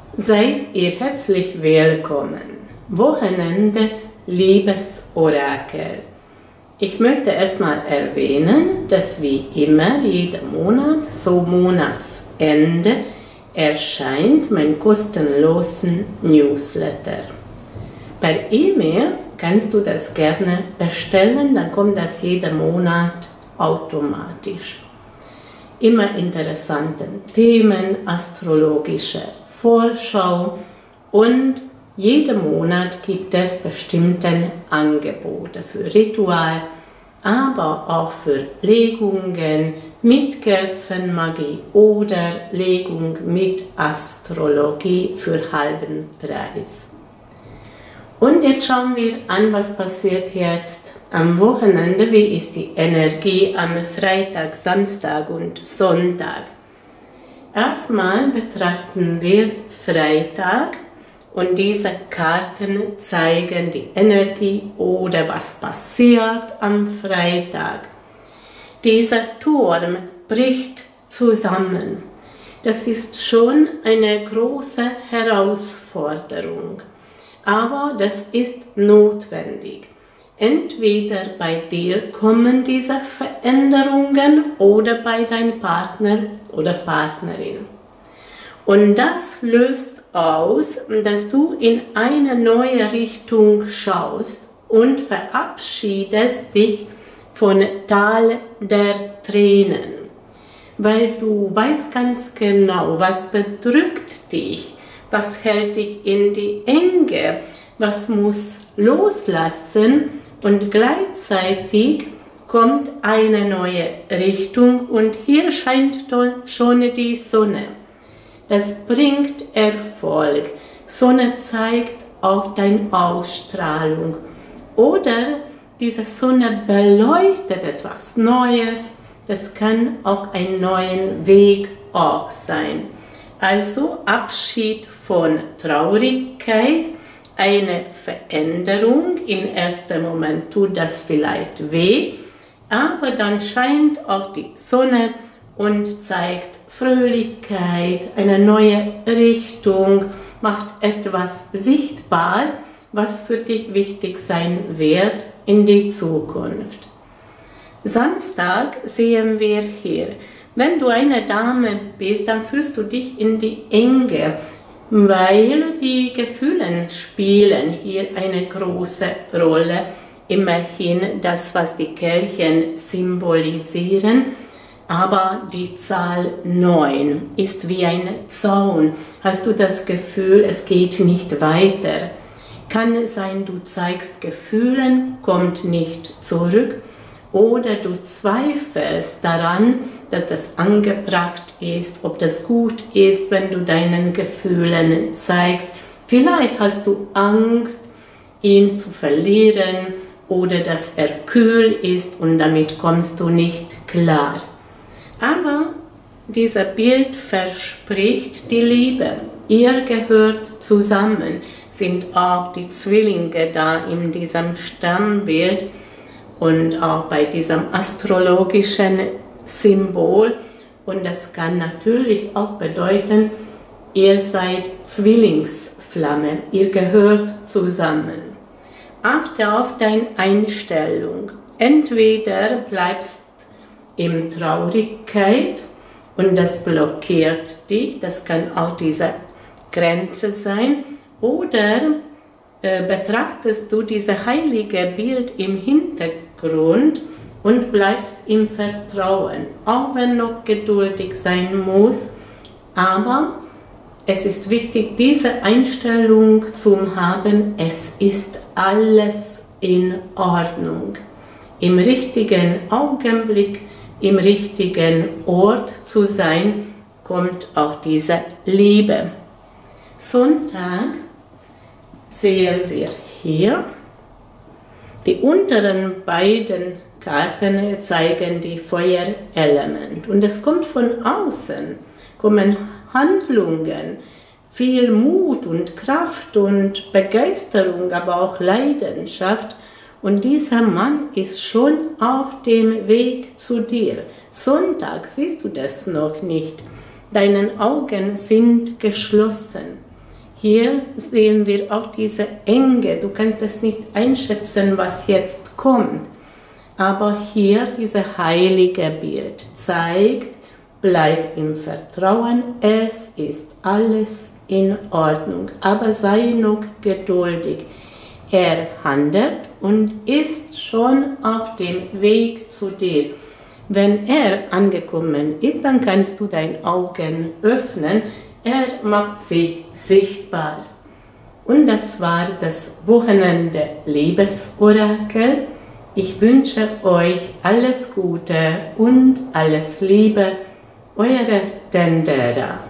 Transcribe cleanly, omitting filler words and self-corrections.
Seid ihr herzlich willkommen. Wochenende Liebesorakel. Ich möchte erstmal erwähnen, dass wie immer jeden Monat, so Monatsende, erscheint mein kostenlosen Newsletter. Per E-Mail kannst du das gerne bestellen, dann kommt das jeden Monat automatisch. Immer interessante Themen, astrologische Vorschau und jeden Monat gibt es bestimmte Angebote für Ritual, aber auch für Legungen mit Kerzenmagie oder Legung mit Astrologie für halben Preis. Und jetzt schauen wir an, was passiert jetzt am Wochenende. Wie ist die Energie am Freitag, Samstag und Sonntag? Erstmal betrachten wir Freitag und diese Karten zeigen die Energie oder was passiert am Freitag. Dieser Turm bricht zusammen. Das ist schon eine große Herausforderung, aber das ist notwendig. Entweder bei dir kommen diese Veränderungen oder bei deinem Partner oder Partnerin. Und das löst aus, dass du in eine neue Richtung schaust und verabschiedest dich von Tal der Tränen. Weil du weißt ganz genau, was bedrückt dich, was hält dich in die Enge, was muss loslassen. Und gleichzeitig kommt eine neue Richtung und hier scheint schon die Sonne. Das bringt Erfolg. Sonne zeigt auch deine Ausstrahlung. Oder diese Sonne beleuchtet etwas Neues. Das kann auch ein neuer Weg auch sein. Also Abschied von Traurigkeit. Eine Veränderung, im ersten Moment tut das vielleicht weh, aber dann scheint auch die Sonne und zeigt Fröhlichkeit, eine neue Richtung, macht etwas sichtbar, was für dich wichtig sein wird in die Zukunft. Samstag sehen wir hier, wenn du eine Dame bist, dann fühlst du dich in die Enge, weil die Gefühle spielen hier eine große Rolle. Immerhin das, was die Kelche symbolisieren, aber die Zahl 9 ist wie ein Zaun. Hast du das Gefühl, es geht nicht weiter? Kann es sein, du zeigst Gefühle, kommt nicht zurück, oder du zweifelst daran, dass das angebracht ist, ob das gut ist, wenn du deinen Gefühlen zeigst. Vielleicht hast du Angst, ihn zu verlieren oder dass er kühl ist und damit kommst du nicht klar. Aber dieser Bild verspricht die Liebe. Ihr gehört zusammen, sind auch die Zwillinge da in diesem Sternbild und auch bei diesem astrologischen Symbol. Und das kann natürlich auch bedeuten, ihr seid Zwillingsflamme, ihr gehört zusammen. Achte auf deine Einstellung. Entweder bleibst in Traurigkeit und das blockiert dich, das kann auch diese Grenze sein, oder betrachtest du dieses heilige Bild im Hintergrund und bleibst im Vertrauen, auch wenn noch geduldig sein muss, aber es ist wichtig, diese Einstellung zu haben, es ist alles in Ordnung. Im richtigen Augenblick, im richtigen Ort zu sein, kommt auch diese Liebe. Sonntag sehen wir hier, die unteren beiden Karten zeigen die Feuerelement und es kommt von außen, kommen Handlungen, viel Mut und Kraft und Begeisterung, aber auch Leidenschaft. Und dieser Mann ist schon auf dem Weg zu dir. Sonntag siehst du das noch nicht. Deine Augen sind geschlossen. Hier sehen wir auch diese Enge. Du kannst es nicht einschätzen, was jetzt kommt. Aber hier dieses heilige Bild zeigt, bleib im Vertrauen, es ist alles in Ordnung. Aber sei noch geduldig. Er handelt und ist schon auf dem Weg zu dir. Wenn er angekommen ist, dann kannst du deine Augen öffnen. Er macht sich sichtbar. Und das war das Wochenende Liebesorakel. Ich wünsche euch alles Gute und alles Liebe. Eure Dendera.